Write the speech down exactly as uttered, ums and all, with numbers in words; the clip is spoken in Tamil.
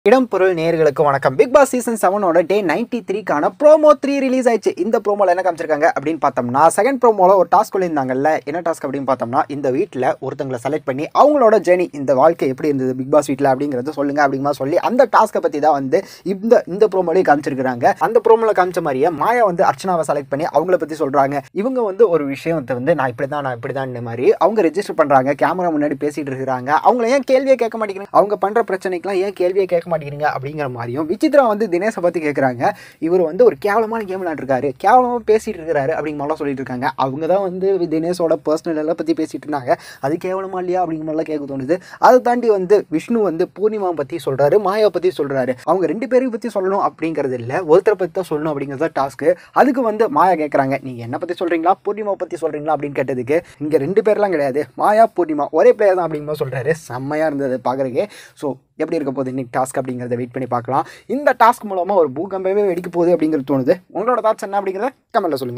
இடம் பொருள் நேயர்களுக்கு வணக்கம். பிக் பாஸ் சீசன் செவன் ஓட டே நைன்டி த்ரீக்கான ப்ரோமோ த்ரீ ரிலீஸ் ஆயிடுச்சு. இந்த ப்ரோமோல என்ன காமிச்சிருக்காங்க அப்படின்னு பார்த்தோம்னா, செகண்ட் ப்ரோமோல ஒரு டாஸ்க் சொல்லியிருந்தாங்கல்ல. என்ன டாஸ்க் அப்படின்னு பார்த்தோம்னா, இந்த வீட்டில் ஒருத்தங்களை செலக்ட் பண்ணி அவங்களோட ஜெர்னி, இந்த வாழ்க்கை எப்படி இருந்தது பிக் பாஸ் வீட்டில் அப்படிங்கிறத சொல்லுங்க அப்படிங்கிற சொல்லி அந்த டாஸ்க்கை பற்றி தான் வந்து இந்த இந்த ப்ரோமோலையும் காமிச்சிருக்காங்க. அந்த ப்ரோமோல காமிச்ச மாதிரியே மாயா வந்து அர்ச்சனாவை செலக்ட் பண்ணி அவங்கள பற்றி சொல்றாங்க. இவங்க வந்து ஒரு விஷயத்தை வந்து நான் இப்படி தான் நான் இப்படி தான் மாதிரி அவங்க ரெஜிஸ்டர் பண்றாங்க. கேமரா முன்னாடி பேசிட்டு இருக்கிறாங்க. அவங்கள ஏன் கேள்வியே கேட்க மாட்டேங்கிறாங்க, அவங்க பண்ற பிரச்சனைக்கெல்லாம் ஏன் கேள்வியே கேட்க மாட்டேங்கிறீங்க அப்படிங்கிற மாதிரியும் விசித்ரா வந்து தினேஷை பற்றி கேட்குறாங்க. இவர் வந்து ஒரு கேவலமான கேம் விளையாண்டுருக்காரு, கேவலமாக பேசிட்டு இருக்காரு அப்படிங்கிற மாதிரிலாம் சொல்லிட்டு இருக்காங்க. அவங்க தான் வந்து தினேஷோட பர்சனல் எல்லாம் பற்றி பேசிட்டு இருந்தாங்க. அது கேவலமா இல்லையா அப்படிங்கிற மாதிரிலாம் கேட்க தோணுது. அதை தாண்டி வந்து விஷ்ணு வந்து பூர்ணிமா பற்றி சொல்கிறாரு, மாயா பற்றி சொல்கிறாரு. அவங்க ரெண்டு பேரையும் பற்றி சொல்லணும் அப்படிங்கிறது இல்லை, ஒருத்தரை பற்றி தான் சொல்லணும் அப்படிங்கிறது தான் டாஸ்க்கு. அதுக்கு வந்து மாயா கேட்குறாங்க, நீங்கள் என்ன பற்றி சொல்கிறீங்களா பூர்ணிமா பற்றி சொல்கிறீங்களா அப்படின்னு கேட்டதுக்கு, இங்கே ரெண்டு பேர்லாம் கிடையாது, மாயா பூர்ணிமா ஒரே பிளேயர் தான் அப்படிங்கிற மாதிரி சொல்கிறாரு. செம்மையாக இருந்தது பார்க்குறதுக்கு. ஸோ எப்படி இருக்க போகுது இன்னைக்கு டாஸ்க் அப்படிங்கிறத வெயிட் பண்ணி பார்க்கலாம். இந்த டாஸ்க் மூலமாக ஒரு பூகம்பமே வெடிக்க போகுது அப்படிங்கிறது தோணுது. உங்களோட தாட்ஸ் என்ன அப்படிங்கிறத கமெண்ட்ல சொல்லுங்கள்.